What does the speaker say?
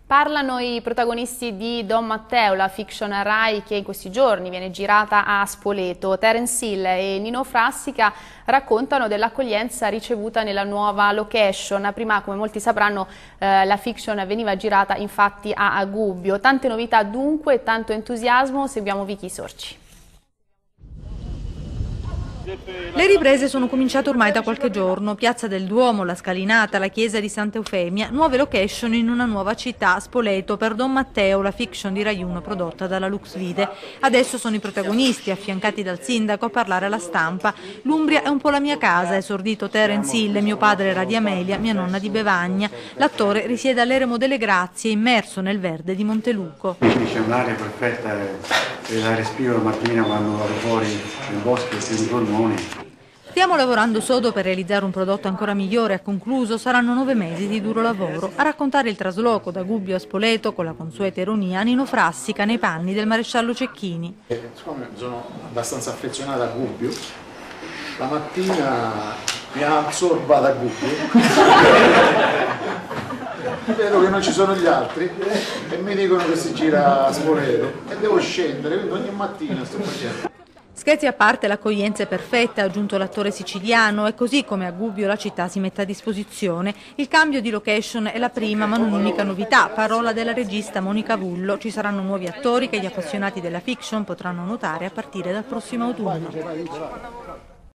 Parlano i protagonisti di Don Matteo, la fiction Rai che in questi giorni viene girata a Spoleto. Terence Hill e Nino Frassica raccontano dell'accoglienza ricevuta nella nuova location. Prima, come molti sapranno, la fiction veniva girata infatti a Gubbio. Tante novità dunque, tanto entusiasmo, seguiamo Vicky Sorci. Le riprese sono cominciate ormai da qualche giorno. Piazza del Duomo, la Scalinata, la chiesa di Santa Eufemia, nuove location in una nuova città, Spoleto, per Don Matteo, la fiction di Rai 1 prodotta dalla Lux Vide. Adesso sono i protagonisti, affiancati dal sindaco, a parlare alla stampa. L'Umbria è un po' la mia casa, esordito Terence Hill, mio padre era di Amelia, mia nonna di Bevagna. L'attore risiede all'Eremo delle Grazie, immerso nel verde di Monteluco. C'è un'aria perfetta e la respiro la mattina quando vado fuori nel bosco e sento i polmoni. Stiamo lavorando sodo per realizzare un prodotto ancora migliore, ha concluso. Saranno 9 mesi di duro lavoro. A raccontare il trasloco da Gubbio a Spoleto, con la consueta ironia, Nino Frassica nei panni del maresciallo Cecchini. Siccome sono abbastanza affezionato a Gubbio, la mattina mi alzo e vado a Gubbio, vedo che non ci sono gli altri e mi dicono che si gira a Spoleto e devo scendere, quindi ogni mattina sto facendo. Scherzi a parte, l'accoglienza è perfetta, ha aggiunto l'attore siciliano, e così come a Gubbio la città si mette a disposizione. Il cambio di location è la prima ma non unica novità, parola della regista Monica Vullo. Ci saranno nuovi attori che gli appassionati della fiction potranno notare a partire dal prossimo autunno.